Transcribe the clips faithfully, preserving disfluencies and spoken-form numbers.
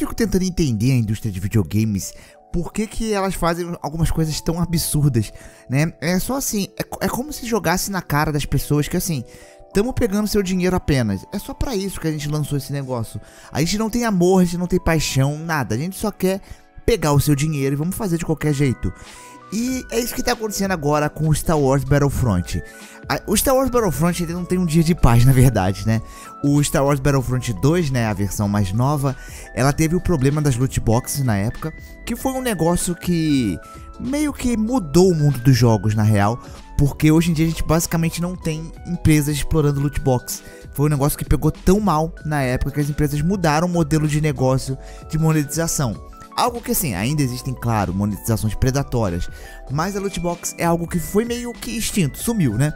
fico tentando entender a indústria de videogames, por que que elas fazem algumas coisas tão absurdas, né? É só assim, é, é como se jogasse na cara das pessoas que assim, tamo pegando seu dinheiro apenas. É só pra isso que a gente lançou esse negócio. A gente não tem amor, a gente não tem paixão, nada. A gente só quer pegar o seu dinheiro e vamos fazer de qualquer jeito. E é isso que tá acontecendo agora com o Star Wars Battlefront. O Star Wars Battlefront ele não tem um dia de paz, na verdade, né? O Star Wars Battlefront dois, né, a versão mais nova, ela teve o problema das loot boxes na época, que foi um negócio que meio que mudou o mundo dos jogos, na real, porque hoje em dia a gente basicamente não tem empresas explorando loot box. Foi um negócio que pegou tão mal na época que as empresas mudaram o modelo de negócio de monetização. Algo que assim, ainda existem, claro, monetizações predatórias, mas a loot box é algo que foi meio que extinto, sumiu, né?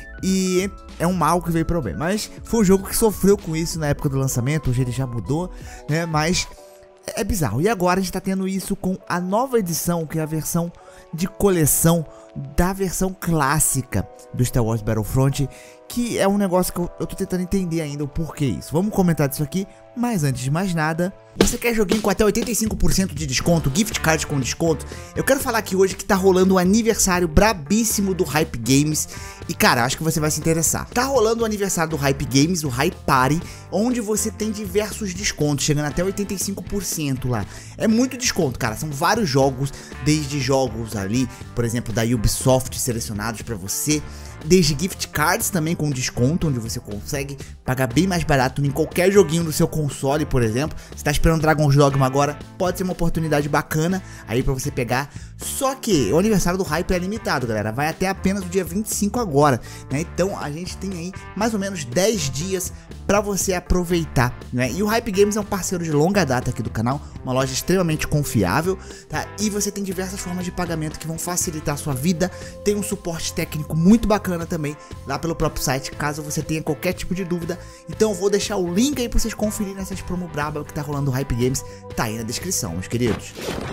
E é um mal que veio para o bem, mas foi um jogo que sofreu com isso na época do lançamento, hoje ele já mudou, né? Mas é bizarro. E agora a gente tá tendo isso com a nova edição, que é a versão de coleção da versão clássica do Star Wars Battlefront, que é um negócio que eu, eu tô tentando entender ainda o porquê isso. Vamos comentar disso aqui, mas antes de mais nada, você quer joguinho com até oitenta e cinco por cento de desconto, gift card com desconto? Eu quero falar aqui hoje que tá rolando um aniversário brabíssimo do Hype Games e cara, acho que você vai se interessar. Tá rolando o aniversário do Hype Games, o Hype Party, onde você tem diversos descontos, chegando até oitenta e cinco por cento lá. É muito desconto, cara, são vários jogos, desde jogos ali, por exemplo, da Ubisoft selecionados pra você, desde gift cards também com desconto, onde você consegue pagar bem mais barato em qualquer joguinho do seu console, por exemplo. Você tá esperando Dragon's Dogma agora, pode ser uma oportunidade bacana aí pra você pegar. Só que o aniversário do Hype é limitado, galera, vai até apenas o dia vinte e cinco agora, né? Então a gente tem aí mais ou menos dez dias pra você aproveitar, né? E o Hype Games é um parceiro de longa data aqui do canal, uma loja extremamente confiável, tá? E você tem diversas formas de pagamento que vão facilitar a sua vida, tem um suporte técnico muito bacana também lá pelo próprio site, caso você tenha qualquer tipo de dúvida. Então eu vou deixar o link aí pra vocês conferirem essas promo braba que tá rolando no Hype Games, tá aí na descrição, meus queridos.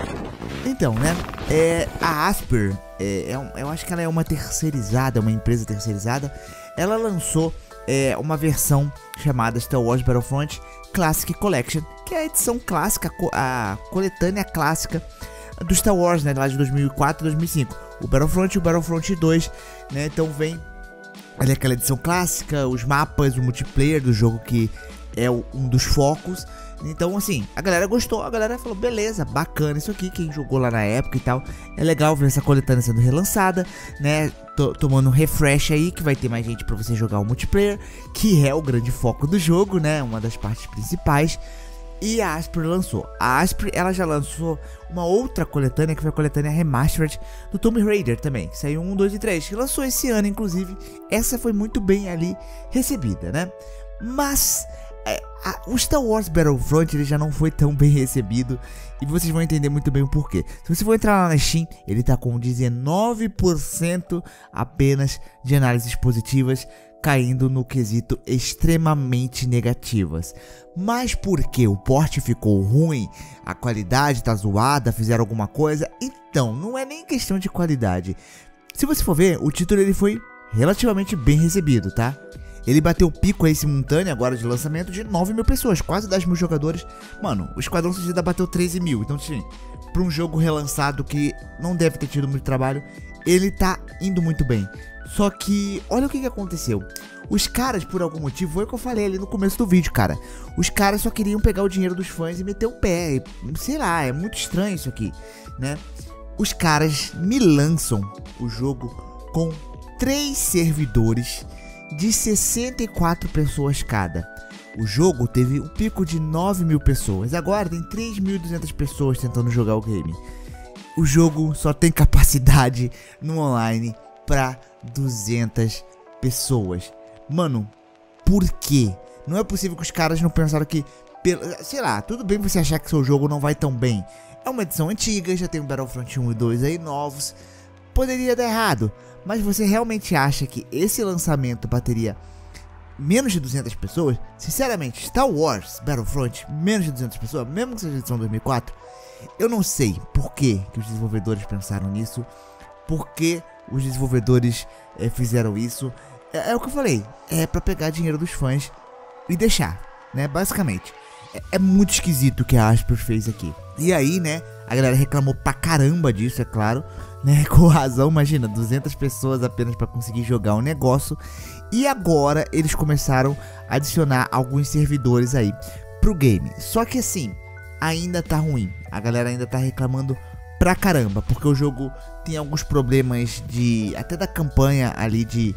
Então, né, é, a Aspyr, é, é, eu acho que ela é uma terceirizada, uma empresa terceirizada. Ela lançou é, uma versão chamada Star Wars Battlefront Classic Collection, que é a edição clássica, a coletânea clássica do Star Wars, né, lá de dois mil e quatro e dois mil e cinco. O Battlefront e o Battlefront dois, né, então vem ali aquela edição clássica, os mapas, o multiplayer do jogo que é um dos focos. Então assim, a galera gostou, a galera falou, beleza, bacana isso aqui, quem jogou lá na época e tal, é legal ver essa coletânea sendo relançada, né, Tô, tomando um refresh aí, que vai ter mais gente pra você jogar o multiplayer, que é o grande foco do jogo, né, uma das partes principais. E a Aspyr lançou, a Aspyr ela já lançou uma outra coletânea, que foi a coletânea Remastered do Tomb Raider também, que saiu um, dois e três, que lançou esse ano inclusive, essa foi muito bem ali recebida, né, mas... É, a, o Star Wars Battlefront ele já não foi tão bem recebido e vocês vão entender muito bem o porquê. Se você for entrar lá na Steam, ele tá com dezenove por cento apenas de análises positivas, caindo no quesito extremamente negativas. Mas porque o porte ficou ruim, a qualidade tá zoada, fizeram alguma coisa? Então, não é nem questão de qualidade. Se você for ver, o título ele foi relativamente bem recebido, tá? Ele bateu o pico aí simultâneo agora de lançamento de nove mil pessoas, quase dez mil jogadores. Mano, o Esquadrão Suicida bateu treze mil, então assim, pra um jogo relançado que não deve ter tido muito trabalho, ele tá indo muito bem. Só que, olha o que que aconteceu. Os caras, por algum motivo, foi o que eu falei ali no começo do vídeo, cara. Os caras só queriam pegar o dinheiro dos fãs e meter o pé, sei lá, é muito estranho isso aqui, né? Os caras me lançam o jogo com três servidores de sessenta e quatro pessoas cada. O jogo teve um pico de nove mil pessoas, agora tem três mil e duzentas pessoas tentando jogar o game. O jogo só tem capacidade no online para duzentas pessoas. Mano, por quê? Não é possível que os caras não pensaram que, sei lá, tudo bem você achar que seu jogo não vai tão bem. É uma edição antiga, já tem o Battlefront um e dois aí novos, poderia dar errado. Mas você realmente acha que esse lançamento bateria menos de duzentas pessoas? Sinceramente, Star Wars Battlefront, menos de duzentas pessoas, mesmo que seja edição dois mil e quatro, eu não sei por que, que os desenvolvedores pensaram nisso, por que os desenvolvedores é, fizeram isso. É, é o que eu falei, é pra pegar dinheiro dos fãs e deixar, né, basicamente. é, é muito esquisito o que a Aspyr fez aqui. E aí, né, a galera reclamou pra caramba disso, é claro, né, com razão. Imagina, duzentas pessoas apenas pra conseguir jogar um negócio. E agora eles começaram a adicionar alguns servidores aí pro game. Só que assim, ainda tá ruim, a galera ainda tá reclamando pra caramba, porque o jogo tem alguns problemas de, até da campanha ali, de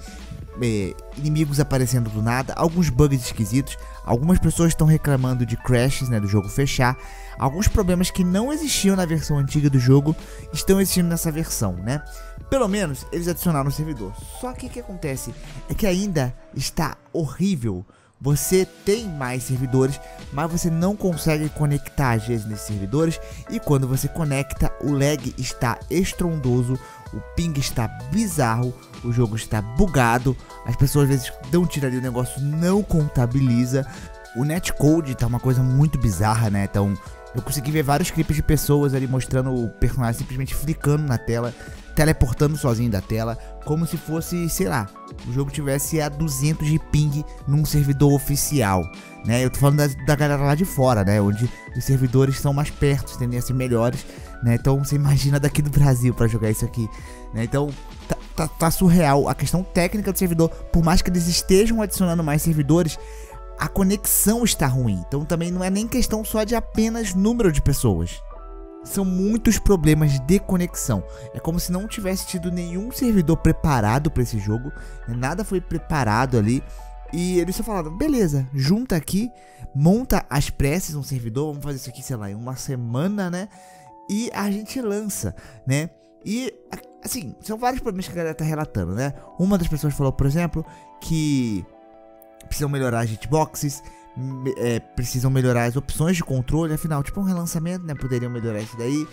é, inimigos aparecendo do nada, alguns bugs esquisitos. Algumas pessoas estão reclamando de crashes, né, do jogo fechar. Alguns problemas que não existiam na versão antiga do jogo estão existindo nessa versão, né? Pelo menos eles adicionaram o servidor. Só que o que acontece é que ainda está horrível. Você tem mais servidores, mas você não consegue conectar às vezes nesses servidores. E quando você conecta, o lag está estrondoso, o ping está bizarro, o jogo está bugado. As pessoas às vezes dão tiro ali, o negócio não contabiliza. O netcode tá uma coisa muito bizarra, né? Então eu consegui ver vários clipes de pessoas ali mostrando o personagem simplesmente flicando na tela, teleportando sozinho da tela, como se fosse, sei lá, o jogo tivesse a duzentos de ping num servidor oficial, né? Eu tô falando da, da galera lá de fora, né? Onde os servidores são mais perto, tendem a ser melhores, né? Então você imagina daqui do Brasil pra jogar isso aqui, né? Então tá, tá, tá surreal a questão técnica do servidor. Por mais que eles estejam adicionando mais servidores, a conexão está ruim. Então também não é nem questão só de apenas número de pessoas. São muitos problemas de conexão. É como se não tivesse tido nenhum servidor preparado para esse jogo, né? Nada foi preparado ali. E eles só falaram, beleza, junta aqui, monta as pressas um servidor, vamos fazer isso aqui, sei lá, em uma semana, né? E a gente lança, né? E, assim, são vários problemas que a galera tá relatando, né? Uma das pessoas falou, por exemplo, que precisam melhorar as hitboxes, é, precisam melhorar as opções de controle. Afinal, tipo um relançamento, né? Poderiam melhorar isso daí,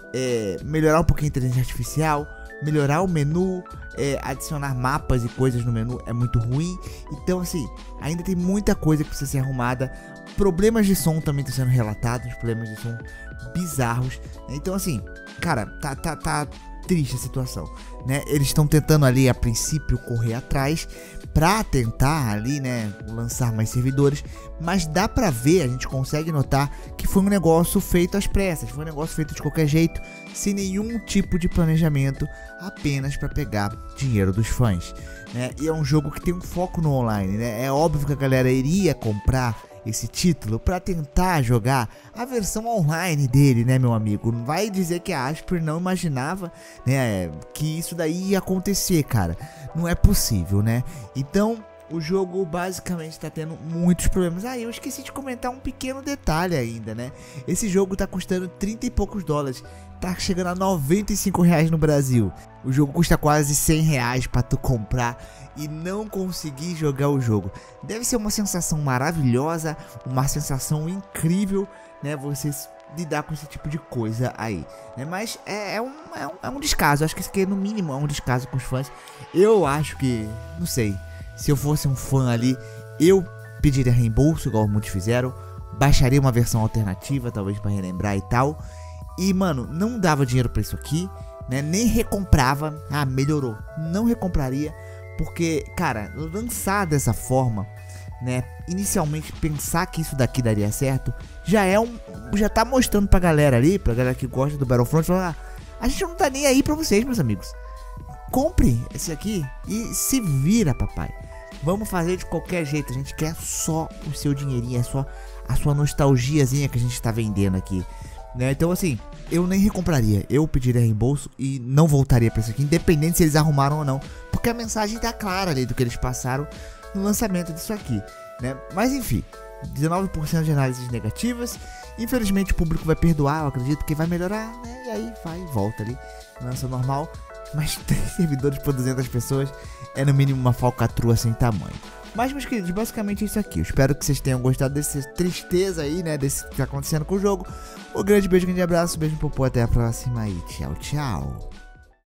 é, melhorar um pouquinho a inteligência artificial, melhorar o menu, é, adicionar mapas e coisas no menu é muito ruim. Então assim, ainda tem muita coisa que precisa ser arrumada. Problemas de som também estão sendo relatados, problemas de som bizarros. Então assim, cara, tá, tá, tá triste a situação, né? Eles estão tentando ali a princípio correr atrás pra tentar ali, né, lançar mais servidores, mas dá pra ver, a gente consegue notar que foi um negócio feito às pressas, foi um negócio feito de qualquer jeito, sem nenhum tipo de planejamento, apenas pra pegar dinheiro dos fãs, né? E é um jogo que tem um foco no online, né? É óbvio que a galera iria comprar esse título para tentar jogar a versão online dele, né, meu amigo? Não vai dizer que a Aspyr não imaginava, né, que isso daí ia acontecer, cara. Não é possível, né? Então, o jogo basicamente está tendo muitos problemas. Ah, eu esqueci de comentar um pequeno detalhe ainda, né? Esse jogo tá custando trinta e poucos dólares. Tá chegando a noventa e cinco reais no Brasil. O jogo custa quase cem reais para tu comprar e não conseguir jogar o jogo. Deve ser uma sensação maravilhosa, uma sensação incrível, né? Você lidar com esse tipo de coisa aí, né? Mas é, é, um, é, um, é um descaso. Acho que isso aqui no mínimo é um descaso com os fãs. Eu acho que, não sei, se eu fosse um fã ali, eu pediria reembolso, igual muitos fizeram. Baixaria uma versão alternativa, talvez para relembrar e tal. E, mano, não dava dinheiro pra isso aqui, né? Nem recomprava. Ah, melhorou. Não recompraria, porque, cara, lançar dessa forma, né? Inicialmente pensar que isso daqui daria certo, já é um... já tá mostrando pra galera ali, pra galera que gosta do Battlefront, falar, ah, a gente não tá nem aí pra vocês, meus amigos. Compre esse aqui e se vira, papai. Vamos fazer de qualquer jeito, a gente quer só o seu dinheirinho, é só a sua nostalgiazinha que a gente tá vendendo aqui, né? Então assim, eu nem recompraria, eu pediria reembolso e não voltaria pra isso aqui, independente se eles arrumaram ou não, porque a mensagem tá clara ali do que eles passaram no lançamento disso aqui, né? Mas enfim, dezenove por cento de análises negativas. Infelizmente o público vai perdoar, eu acredito que vai melhorar, né? E aí vai e volta ali, lança normal. Mas três servidores por duzentas pessoas é no mínimo uma falcatrua sem tamanho. Mas, meus queridos, basicamente é isso aqui. Eu espero que vocês tenham gostado dessa tristeza aí, né? Desse que tá acontecendo com o jogo. Um grande beijo, um grande abraço, beijo no popô, até a próxima e tchau, tchau.